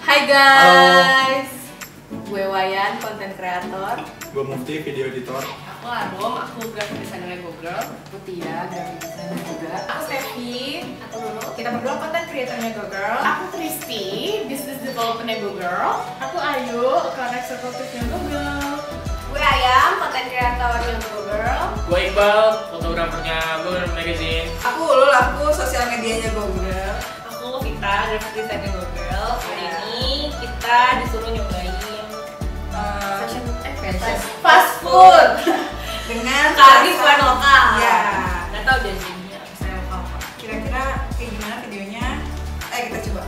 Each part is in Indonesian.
Hai guys, gue Wayan, konten kreator. Gue Mufti, video editor. Aku Arum, aku graphic designer GoGirl. Aku Tia, graphic designer juga. Aku Steffi, aku Lulu. Kita berdua konten kreatornya GoGirl. Aku Kristi, business developernya GoGirl. Aku Ayu, account eksekutifnya GoGirl. Gue Ayam, konten kreatornya GoGirl. Gue Iqbal, fotografernya GoGirl Magazine. Aku Ulul, aku sosial medianya GoGirl. Aku Vita, graphic designer GoGirl. Hari ini kita disuruh nyobain fast food Dengan Karif bukan lokal. Ya. Nggak tahu deh jadinya saya lokal. Kira-kira kayak gimana videonya? Ayo kita coba.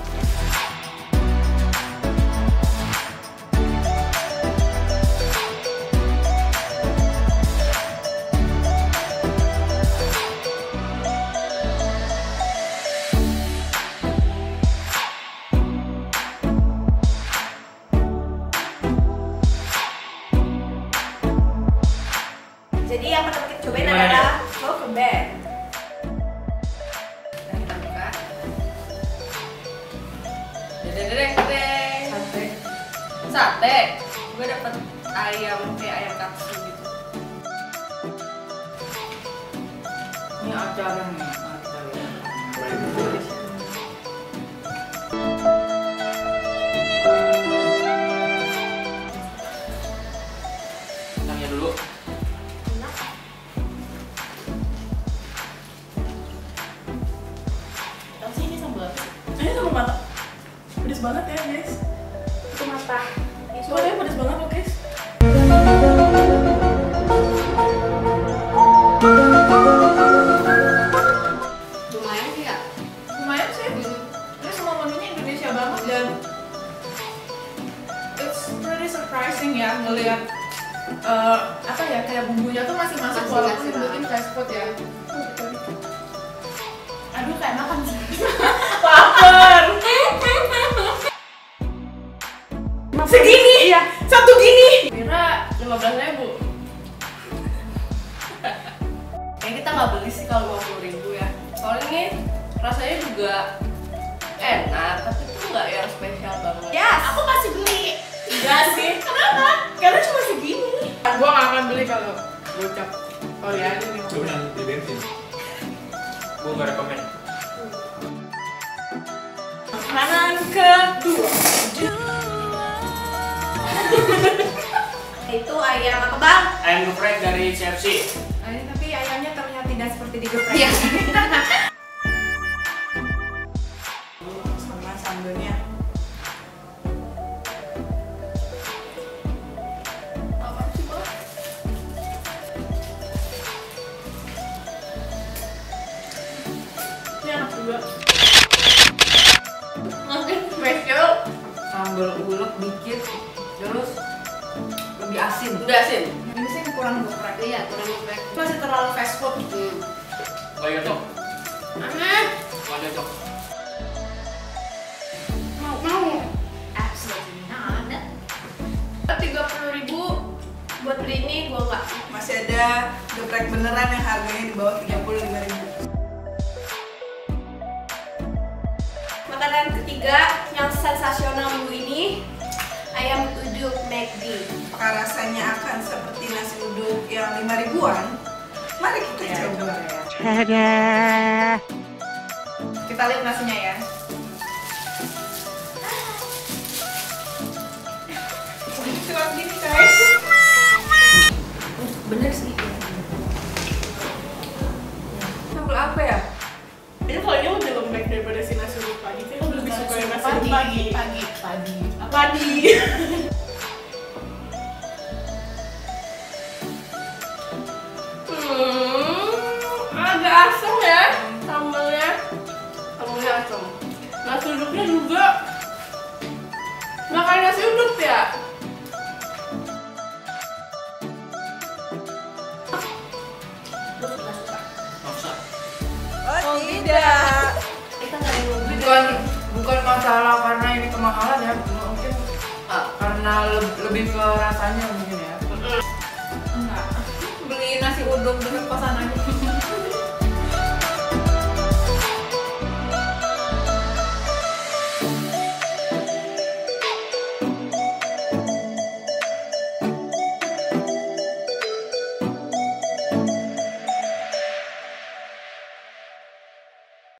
Jadi yang pertama kita cobain Gimana adalah local band. Dan kita buka. Dedeng. Sate. Sate. Gue dapet ayam kayak ayam katsu gitu. Ini acaranya. Tanya dulu. Enak. Tahu sih ini sambal apa? Ini sama mata. Pedes banget ya guys. Itu mata. Ini Soalnya pedes banget loh guys. lumayan sih ya. Lumayan sih. Ini semua menunya Indonesia banget dan it's pretty surprising ya ngelihat apa ya kayak bumbunya tuh masih masuk Masih walaupun masih dibuatin banget. fast food ya. Aduh kayak makan sih. Lapar. Segini? Iya, satu gini. Kira 15.000. Kayaknya kita nggak beli sih kalau 20.000 ya. Soalnya ini rasanya juga enak, tapi itu nggak yang spesial banget. Yes. Aku masih beli. Enggak sih. Kenapa? Karena cuma segini. Gua gak akan beli kalau gocap. Oh ya, ini Coba yang di bensin. Gue gak rekomen. makanan kedua. Itu ayam apa bang? Ayam geprek dari CFC. Ini tapi ayamnya terlihat tidak seperti digeprek. Iya. Sama sambelnya. Apa sih bang? Ini enak juga. Mungkin Spesial sambal ulek dikit, terus lebih asin. udah asin. Ini sih kurang geprek. Iya, kurang geprek. Masih terlalu fast food. Gak cocok. Aneh. Gak cocok. Mau? Absolutely not. 30.000 buat beli ini gua nggak. Masih ada geprek beneran yang harganya di bawah 35.000. Makanan ketiga yang sensasional minggu ini, ayam uduk McD. Apakah rasanya akan seperti nasi uduk yang 5.000-an? Mari kita coba. Kita lihat nasinya ya. Cuma gini guys. Bener sih. Sambal apa ya? Ini kalau ini lebih lembek daripada si nasi uduk pagi. Saya lebih suka yang nasi uduk pagi. Pagi. Agak asam ya sambalnya. Sambalnya asam. Nasi uduknya juga makan nasi uduk ya. Maksa. Oh tidak. Kita nggak ada yang beli. Bukan masalah karena ini kemahalan ya, mungkin karena lebih ke rasanya mungkin ya. Enggak. Beli nasi uduk dengan kosananya.